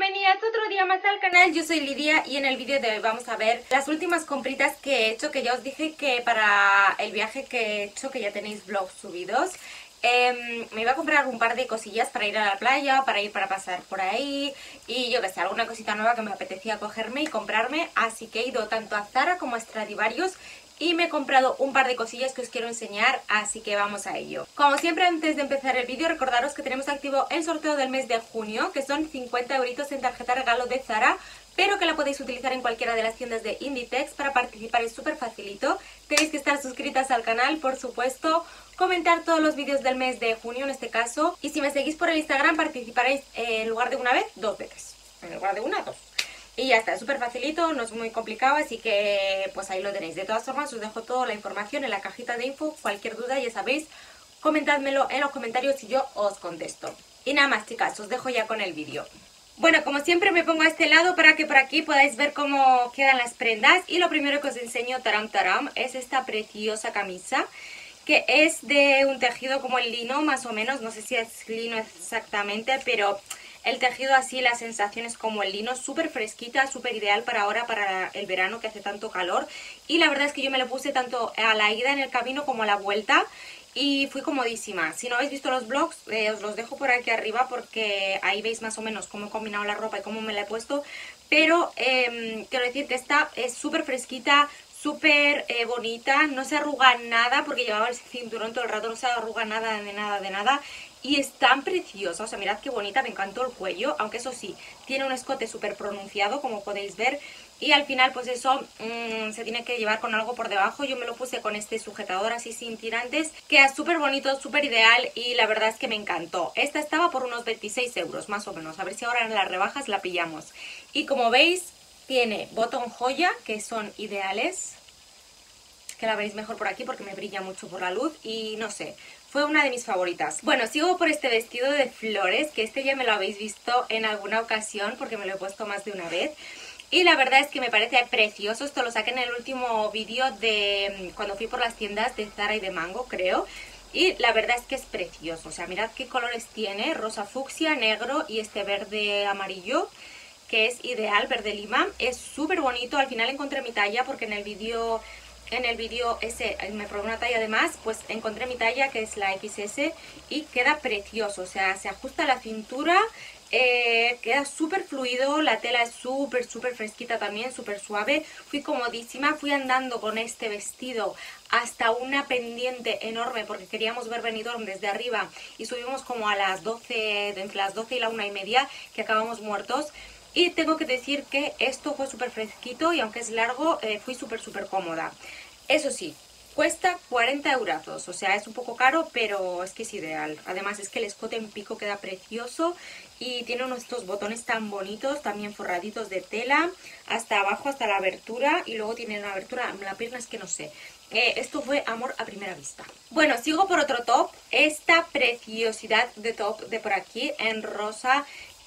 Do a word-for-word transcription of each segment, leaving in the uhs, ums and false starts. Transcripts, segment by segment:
Bienvenidas otro día más al canal, yo soy Lidia y en el vídeo de hoy vamos a ver las últimas compritas que he hecho, que ya os dije que para el viaje que he hecho, que ya tenéis vlogs subidos, eh, me iba a comprar un par de cosillas para ir a la playa, para ir para pasar por ahí y yo que sé, alguna cosita nueva que me apetecía cogerme y comprarme, así que he ido tanto a Zara como a Stradivarius y me he comprado un par de cosillas que os quiero enseñar, así que vamos a ello. Como siempre, antes de empezar el vídeo, recordaros que tenemos activo el sorteo del mes de junio, que son cincuenta euritos en tarjeta regalo de Zara, pero que la podéis utilizar en cualquiera de las tiendas de Inditex. Para participar es súper facilito, tenéis que estar suscritas al canal, por supuesto, comentar todos los vídeos del mes de junio en este caso, y si me seguís por el Instagram participaréis en lugar de una vez, dos veces, en lugar de una, dos. Y ya está, es súper facilito, no es muy complicado, así que pues ahí lo tenéis. De todas formas os dejo toda la información en la cajita de info, cualquier duda ya sabéis, comentádmelo en los comentarios y yo os contesto. Y nada más, chicas, os dejo ya con el vídeo. Bueno, como siempre me pongo a este lado para que por aquí podáis ver cómo quedan las prendas. Y lo primero que os enseño, taram taram, es esta preciosa camisa, que es de un tejido como el lino, más o menos, no sé si es lino exactamente, pero el tejido así, la sensación es como el lino, súper fresquita, súper ideal para ahora, para el verano que hace tanto calor. Y la verdad es que yo me lo puse tanto a la ida en el camino como a la vuelta y fui comodísima. Si no habéis visto los vlogs, eh, os los dejo por aquí arriba porque ahí veis más o menos cómo he combinado la ropa y cómo me la he puesto. Pero eh, quiero decir que esta es súper fresquita, súper eh, bonita, no se arruga nada porque llevaba el cinturón todo el rato, no se arruga nada de nada de nada. Y es tan preciosa, o sea, mirad qué bonita, me encantó el cuello, aunque eso sí, tiene un escote súper pronunciado, como podéis ver. Y al final, pues eso, mmm, se tiene que llevar con algo por debajo. Yo me lo puse con este sujetador así sin tirantes, queda súper bonito, súper ideal y la verdad es que me encantó. Esta estaba por unos veintiséis euros, más o menos, a ver si ahora en las rebajas la pillamos. Y como veis, tiene botón joya, que son ideales, que la veréis mejor por aquí porque me brilla mucho por la luz y no sé, fue una de mis favoritas. Bueno, sigo por este vestido de flores, que este ya me lo habéis visto en alguna ocasión porque me lo he puesto más de una vez. Y la verdad es que me parece precioso, esto lo saqué en el último vídeo de cuando fui por las tiendas de Zara y de Mango, creo. Y la verdad es que es precioso, o sea, mirad qué colores tiene, rosa fucsia, negro y este verde amarillo, que es ideal, verde lima. Es súper bonito, al final encontré mi talla porque en el vídeo... En el vídeo ese me probé una talla de más, pues encontré mi talla que es la equis ese y queda precioso, o sea, se ajusta a la cintura, eh, queda súper fluido, la tela es súper súper fresquita también, súper suave, fui comodísima, fui andando con este vestido hasta una pendiente enorme porque queríamos ver Benidorm desde arriba y subimos como a las doce, entre las doce y la una y media que acabamos muertos. Y tengo que decir que esto fue súper fresquito y aunque es largo, eh, fui súper súper cómoda. Eso sí, cuesta cuarenta eurazos, o sea, es un poco caro, pero es que es ideal. Además es que el escote en pico queda precioso y tiene unos estos botones tan bonitos, también forraditos de tela, hasta abajo, hasta la abertura, y luego tiene una abertura en la pierna, es que no sé. Eh, esto fue amor a primera vista. Bueno, sigo por otro top, esta preciosidad de top de por aquí, en rosa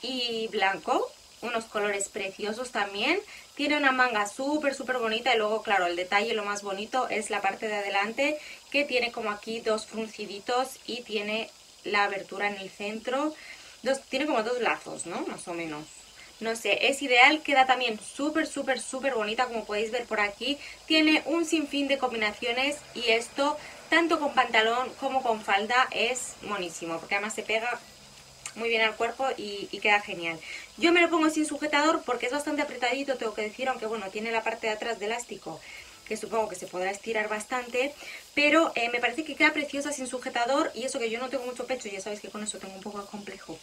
y blanco. Unos colores preciosos también, tiene una manga súper súper bonita y luego claro el detalle lo más bonito es la parte de adelante que tiene como aquí dos frunciditos y tiene la abertura en el centro, dos, tiene como dos lazos, ¿no? Más o menos. No sé, es ideal, queda también súper súper súper bonita como podéis ver por aquí, tiene un sinfín de combinaciones y esto tanto con pantalón como con falda es monísimo porque además se pega muy bien al cuerpo y, y queda genial. Yo me lo pongo sin sujetador porque es bastante apretadito, tengo que decir, aunque bueno, tiene la parte de atrás de elástico que supongo que se podrá estirar bastante, pero eh, me parece que queda preciosa sin sujetador y eso que yo no tengo mucho pecho, ya sabéis que con eso tengo un poco de complejo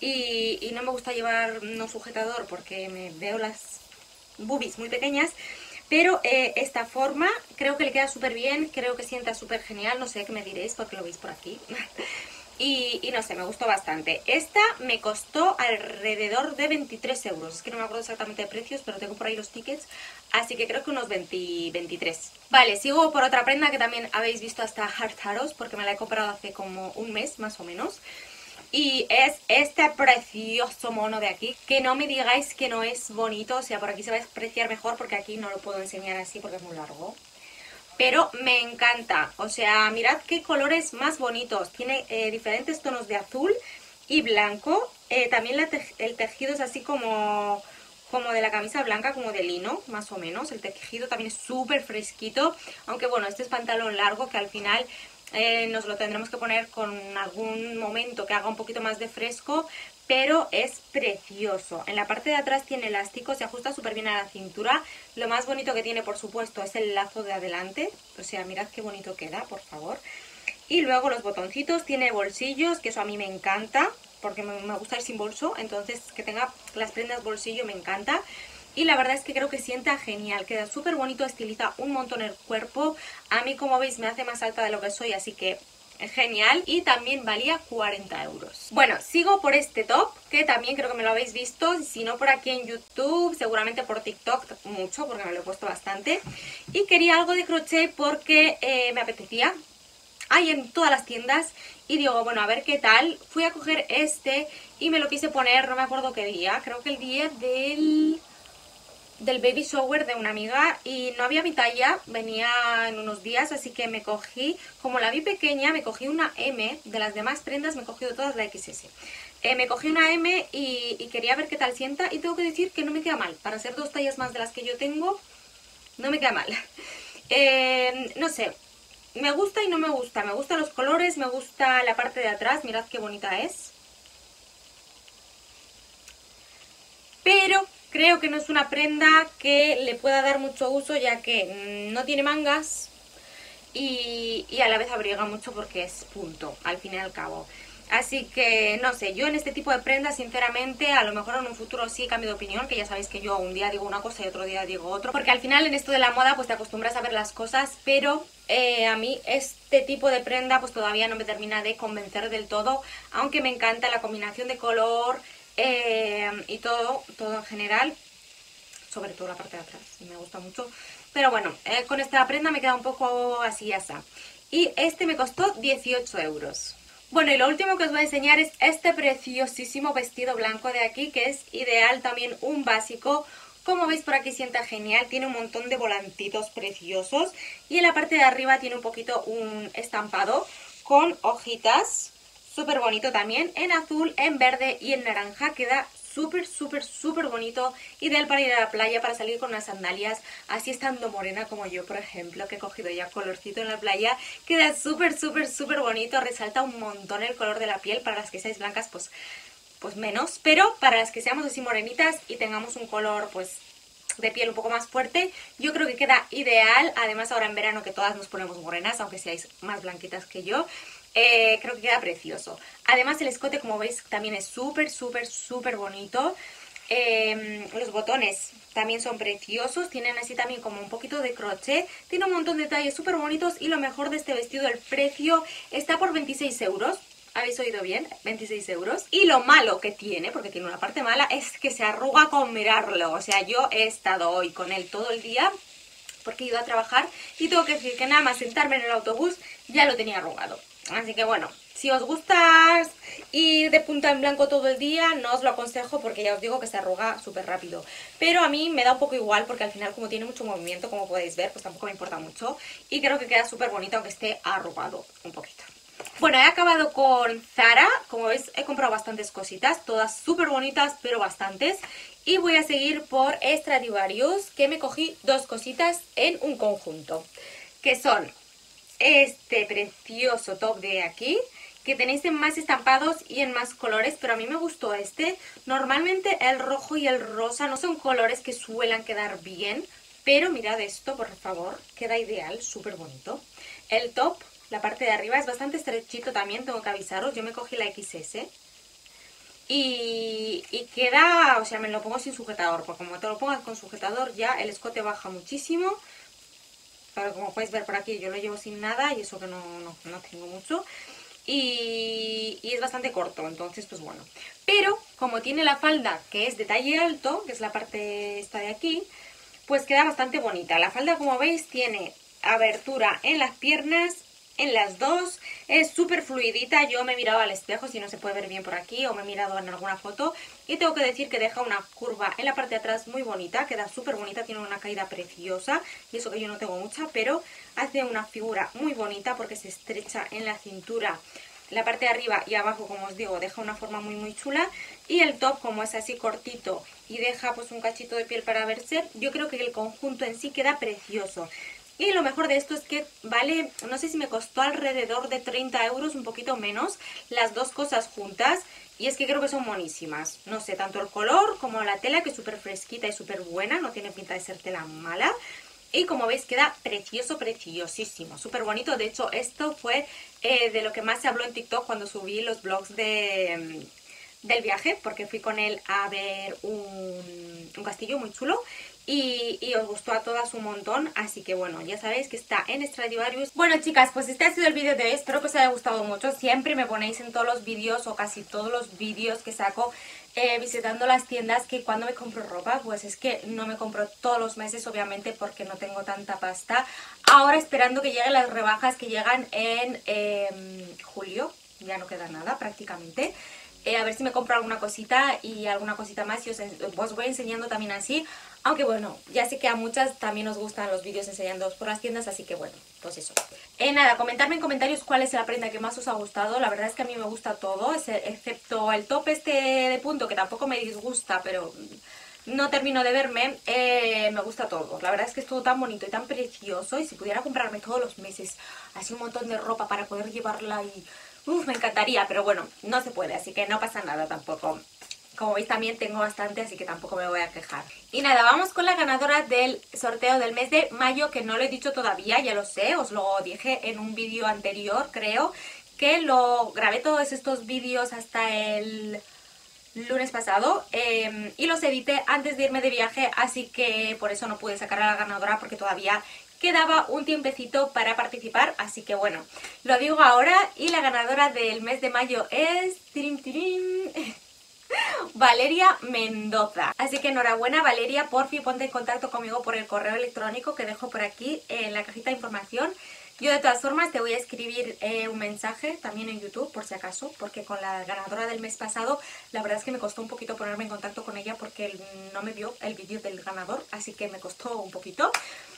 y, y no me gusta llevar no sujetador porque me veo las boobies muy pequeñas. Pero eh, esta forma creo que le queda súper bien, creo que sienta súper genial, no sé qué me diréis porque lo veis por aquí. Y, y no sé, me gustó bastante. Esta me costó alrededor de veintitrés euros. Es que no me acuerdo exactamente de precios, pero tengo por ahí los tickets. Así que creo que unos veinte, veintitrés. Vale, sigo por otra prenda que también habéis visto hasta Heart Arrows, porque me la he comprado hace como un mes más o menos. Y es este precioso mono de aquí, que no me digáis que no es bonito. O sea, por aquí se va a apreciar mejor porque aquí no lo puedo enseñar así porque es muy largo. Pero me encanta, o sea, mirad qué colores más bonitos. Tiene eh, diferentes tonos de azul y blanco Eh, también la tej el tejido es así como, como de la camisa blanca, como de lino, más o menos. El tejido también es súper fresquito, aunque bueno, este es pantalón largo que al final eh, nos lo tendremos que poner con algún momento que haga un poquito más de fresco, pero es precioso. En la parte de atrás tiene elástico, se ajusta súper bien a la cintura. Lo más bonito que tiene, por supuesto, es el lazo de adelante. O sea, mirad qué bonito queda, por favor. Y luego los botoncitos, tiene bolsillos, que eso a mí me encanta, porque me, me gusta ir sin bolso, entonces que tenga las prendas bolsillo me encanta. Y la verdad es que creo que sienta genial, queda súper bonito, estiliza un montón el cuerpo. A mí, como veis, me hace más alta de lo que soy, así que es genial. Y también valía cuarenta euros. Bueno, sigo por este top, que también creo que me lo habéis visto. Si no por aquí en YouTube, seguramente por TikTok mucho, porque me lo he puesto bastante. Y quería algo de crochet porque eh, me apetecía. Hay en todas las tiendas y digo, bueno, a ver qué tal. Fui a coger este y me lo quise poner, no me acuerdo qué día, creo que el día del... del baby shower de una amiga y no había mi talla, venía en unos días, así que me cogí, como la vi pequeña, me cogí una M, de las demás prendas me he cogido todas la equis ese. Eh, me cogí una M y, y quería ver qué tal sienta y tengo que decir que no me queda mal, para ser dos tallas más de las que yo tengo, no me queda mal. Eh, no sé, me gusta y no me gusta, me gustan los colores, me gusta la parte de atrás, mirad qué bonita es. Pero creo que no es una prenda que le pueda dar mucho uso, ya que no tiene mangas y, y a la vez abriga mucho porque es punto, al fin y al cabo. Así que, no sé, yo en este tipo de prendas, sinceramente, a lo mejor en un futuro sí cambio de opinión, que ya sabéis que yo un día digo una cosa y otro día digo otro, porque al final en esto de la moda pues te acostumbras a ver las cosas, pero eh, a mí este tipo de prenda pues todavía no me termina de convencer del todo, aunque me encanta la combinación de color eh, y todo, todo en general, sobre todo la parte de atrás, me gusta mucho. Pero bueno, eh, con esta prenda me queda un poco así, así. Y este me costó dieciocho euros. Bueno, y lo último que os voy a enseñar es este preciosísimo vestido blanco de aquí, que es ideal también un básico. Como veis por aquí sienta genial, tiene un montón de volantitos preciosos y en la parte de arriba tiene un poquito un estampado con hojitas, súper bonito también, en azul, en verde y en naranja, queda súper, súper, súper bonito, ideal para ir a la playa, para salir con unas sandalias, así estando morena como yo, por ejemplo, que he cogido ya colorcito en la playa, queda súper, súper, súper bonito, resalta un montón el color de la piel, para las que seáis blancas, pues, pues menos, pero para las que seamos así morenitas y tengamos un color, pues, de piel un poco más fuerte, yo creo que queda ideal, además ahora en verano que todas nos ponemos morenas, aunque seáis más blanquitas que yo, Eh, creo que queda precioso. Además el escote, como veis, también es súper, súper, súper bonito. Eh, los botones también son preciosos, tienen así también como un poquito de crochet, tiene un montón de detalles súper bonitos y lo mejor de este vestido, el precio está por veintiséis euros. ¿Habéis oído bien? veintiséis euros. Y lo malo que tiene, porque tiene una parte mala, es que se arruga con mirarlo. O sea, yo he estado hoy con él todo el día porque he ido a trabajar y tengo que decir que nada más sentarme en el autobús ya lo tenía arrugado. Así que bueno, si os gusta ir de punta en blanco todo el día, no os lo aconsejo porque ya os digo que se arruga súper rápido. Pero a mí me da un poco igual porque al final como tiene mucho movimiento, como podéis ver, pues tampoco me importa mucho. Y creo que queda súper bonito aunque esté arrugado un poquito. Bueno, he acabado con Zara, como veis he comprado bastantes cositas, todas súper bonitas, pero bastantes. Y voy a seguir por Stradivarius, que me cogí dos cositas en un conjunto, que son este precioso top de aquí, que tenéis en más estampados y en más colores, pero a mí me gustó este. Normalmente el rojo y el rosa no son colores que suelen quedar bien, pero mirad esto, por favor, queda ideal, súper bonito. El top, la parte de arriba es bastante estrechito también, tengo que avisaros, yo me cogí la equis ese. Y, y queda, o sea, me lo pongo sin sujetador, porque como te lo pongas con sujetador ya el escote baja muchísimo. Pero como podéis ver por aquí yo lo llevo sin nada y eso que no, no, no tengo mucho. Y, y es bastante corto, entonces pues bueno. Pero como tiene la falda que es de talle alto, que es la parte esta de aquí, pues queda bastante bonita. La falda, como veis, tiene abertura en las piernas, en las dos, es súper fluidita. Yo me he mirado al espejo, si no se puede ver bien por aquí, o me he mirado en alguna foto, y tengo que decir que deja una curva en la parte de atrás muy bonita, queda súper bonita, tiene una caída preciosa, y eso que yo no tengo mucha, pero hace una figura muy bonita porque se estrecha en la cintura. La parte de arriba y abajo, como os digo, deja una forma muy muy chula. Y el top, como es así cortito y deja pues un cachito de piel para verse, yo creo que el conjunto en sí queda precioso. Y lo mejor de esto es que vale, no sé si me costó alrededor de treinta euros, un poquito menos, las dos cosas juntas. Y es que creo que son monísimas. No sé, tanto el color como la tela, que es súper fresquita y súper buena, no tiene pinta de ser tela mala. Y como veis queda precioso, preciosísimo, súper bonito. De hecho, esto fue eh, de lo que más se habló en TikTok cuando subí los vlogs de... del viaje, porque fui con él a ver un, un castillo muy chulo y, y os gustó a todas un montón, así que bueno, ya sabéis que está en Stradivarius. Bueno chicas, pues este ha sido el vídeo de hoy, espero que os haya gustado mucho. Siempre me ponéis en todos los vídeos o casi todos los vídeos que saco eh, visitando las tiendas que cuando me compro ropa, pues es que no me compro todos los meses obviamente porque no tengo tanta pasta. Ahora esperando que lleguen las rebajas que llegan en eh, julio, ya no queda nada prácticamente. Eh, a ver si me compro alguna cosita y alguna cosita más y os, os voy enseñando también así. Aunque bueno, ya sé que a muchas también os gustan los vídeos enseñándoos por las tiendas, así que bueno, pues eso. Eh, nada, comentadme en comentarios cuál es la prenda que más os ha gustado. La verdad es que a mí me gusta todo, excepto el top este de punto que tampoco me disgusta, pero no termino de verme. Eh, me gusta todo, la verdad es que es todo tan bonito y tan precioso. Y si pudiera comprarme todos los meses así un montón de ropa para poder llevarla y... Uf, me encantaría, pero bueno, no se puede, así que no pasa nada tampoco. Como veis también tengo bastante, así que tampoco me voy a quejar. Y nada, vamos con la ganadora del sorteo del mes de mayo, que no lo he dicho todavía, ya lo sé, os lo dije en un vídeo anterior, creo, que lo grabé todos estos vídeos hasta el lunes pasado eh, y los edité antes de irme de viaje, así que por eso no pude sacar a la ganadora porque todavía quedaba un tiempecito para participar, así que bueno, lo digo ahora y la ganadora del mes de mayo es... ¡Tirim, tirim! Valeria Mendoza. Así que enhorabuena Valeria, por fin ponte en contacto conmigo por el correo electrónico que dejo por aquí en la cajita de información. Yo de todas formas te voy a escribir eh, un mensaje también en YouTube por si acaso, porque con la ganadora del mes pasado la verdad es que me costó un poquito ponerme en contacto con ella porque no me vio el vídeo del ganador, así que me costó un poquito.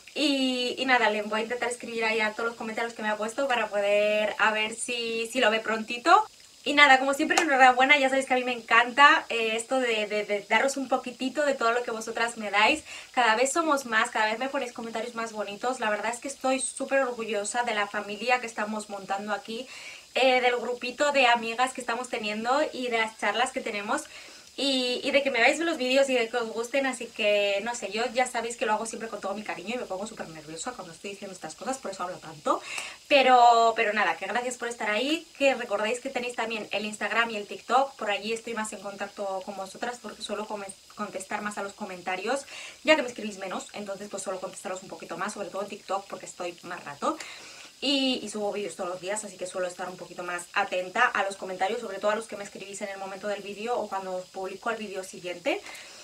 Y, y nada, le voy a intentar escribir ahí a todos los comentarios que me ha puesto para poder a ver si, si lo ve prontito. Y nada, como siempre, enhorabuena, ya sabéis que a mí me encanta eh, esto de, de, de daros un poquitito de todo lo que vosotras me dais. Cada vez somos más, cada vez me ponéis comentarios más bonitos. La verdad es que estoy súper orgullosa de la familia que estamos montando aquí, eh, del grupito de amigas que estamos teniendo y de las charlas que tenemos. Y, y de que me veáis los vídeos y de que os gusten, así que no sé, yo ya sabéis que lo hago siempre con todo mi cariño y me pongo súper nerviosa cuando estoy diciendo estas cosas, por eso hablo tanto. Pero, pero nada, que gracias por estar ahí, que recordéis que tenéis también el Instagram y el TikTok, por allí estoy más en contacto con vosotras porque suelo contestar más a los comentarios, ya que me escribís menos, entonces pues suelo contestaros un poquito más, sobre todo en TikTok porque estoy más rato. Y, y subo vídeos todos los días, así que suelo estar un poquito más atenta a los comentarios, sobre todo a los que me escribís en el momento del vídeo o cuando os publico el vídeo siguiente.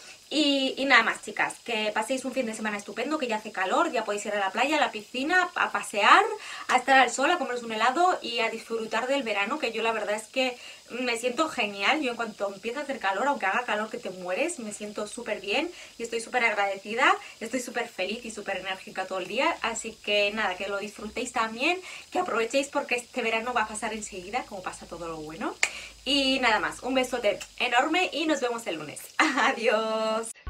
Y, y nada más, chicas, que paséis un fin de semana estupendo, que ya hace calor, ya podéis ir a la playa, a la piscina, a pasear, a estar al sol, a comeros un helado y a disfrutar del verano, que yo la verdad es que me siento genial. Yo en cuanto empieza a hacer calor, aunque haga calor que te mueres, me siento súper bien y estoy súper agradecida, estoy súper feliz y súper enérgica todo el día, así que nada, que lo disfrutéis también, que aprovechéis porque este verano va a pasar enseguida, como pasa todo lo bueno. Y nada más, un besote enorme y nos vemos el lunes. Adiós.